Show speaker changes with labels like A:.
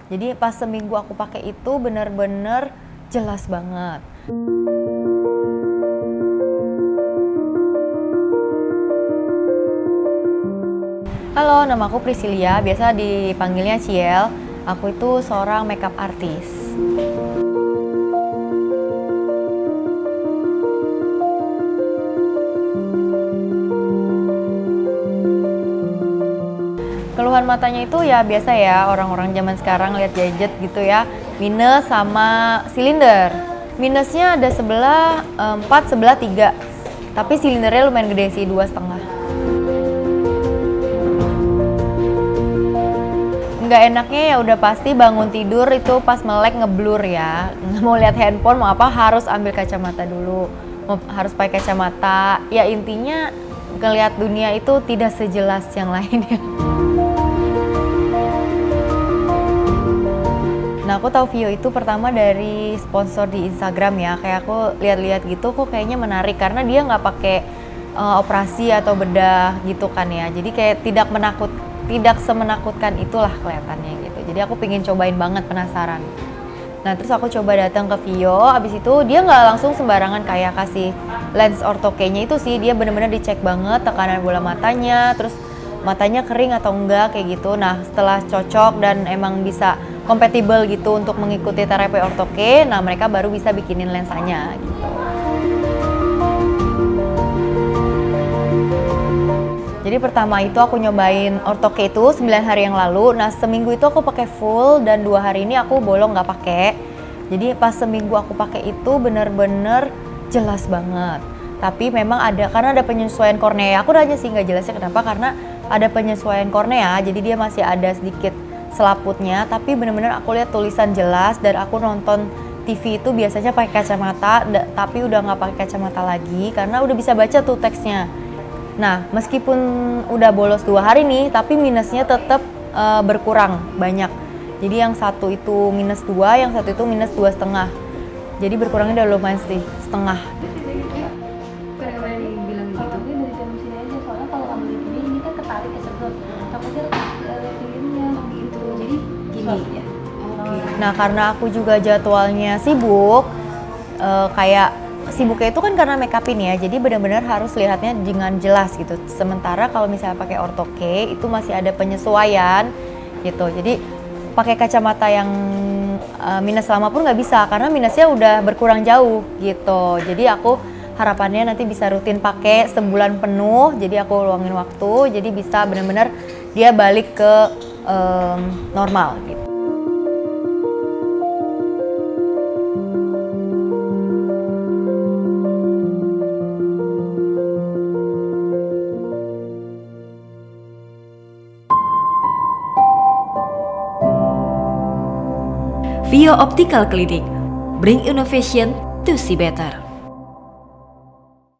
A: Jadi pas seminggu aku pakai itu bener-bener jelas banget. Halo, nama aku Priscilia, biasa dipanggilnya Ciel. Aku itu seorang makeup artist. Keluhan matanya itu ya biasa ya, orang-orang zaman sekarang lihat gadget gitu ya, minus sama silinder. Minusnya ada sebelah 4, sebelah 3, tapi silindernya lumayan gede sih, 2,5. Nggak enaknya ya udah pasti bangun tidur itu pas melek ngeblur ya. Mau lihat handphone mau apa harus ambil kacamata dulu, harus pakai kacamata. Ya intinya ngelihat dunia itu tidak sejelas yang lainnya. Nah, aku tahu Vio itu pertama dari sponsor di Instagram ya. Kayak aku lihat-lihat gitu kok kayaknya menarik karena dia nggak pakai operasi atau bedah gitu kan ya. Jadi kayak tidak semenakutkan itulah kelihatannya gitu. Jadi aku pengen cobain banget, penasaran. Nah, terus aku coba datang ke Vio. Abis itu dia nggak langsung sembarangan kayak kasih lens ortokenya itu sih. Dia bener-bener dicek banget tekanan bola matanya, terus matanya kering atau enggak kayak gitu. Nah, setelah cocok dan emang bisa kompatibel gitu untuk mengikuti terapi ortoke, nah mereka baru bisa bikinin lensanya gitu. Jadi pertama itu aku nyobain ortoke itu 9 hari yang lalu. Nah, seminggu itu aku pakai full dan 2 hari ini aku bolong nggak pakai. Jadi pas seminggu aku pakai itu bener-bener jelas banget. Tapi memang karena ada penyesuaian kornea. Aku nanya sih nggak jelasnya kenapa, karena ada penyesuaian kornea. Jadi dia masih ada sedikit selaputnya, tapi bener-bener aku lihat tulisan jelas. Dan aku nonton TV itu biasanya pakai kacamata, tapi udah nggak pakai kacamata lagi karena udah bisa baca tuh teksnya. Nah, meskipun udah bolos 2 hari nih, tapi minusnya tetap berkurang banyak. Jadi yang satu itu minus 2, yang satu itu minus 2,5. Jadi berkurangnya udah lumayan sih, setengah.
B: Kenapa dibilang gitu? Tapi dari jam sini aja, soalnya kalau kamu lihat ini kan ketarik ke sebelum. Takutnya lihat filmnya gitu. Jadi gini ya.
A: Nah, karena aku juga jadwalnya sibuk, kayak sibuknya itu kan karena make upin ya, jadi benar-benar harus lihatnya dengan jelas gitu. Sementara kalau misalnya pakai ortoke itu masih ada penyesuaian gitu. Jadi pakai kacamata yang minus lama pun nggak bisa karena minusnya udah berkurang jauh gitu. Jadi aku harapannya nanti bisa rutin pakai sebulan penuh. Jadi aku luangin waktu, jadi bisa benar-benar dia balik ke normal gitu.
C: Vio Optical Clinic, bring innovation to see better.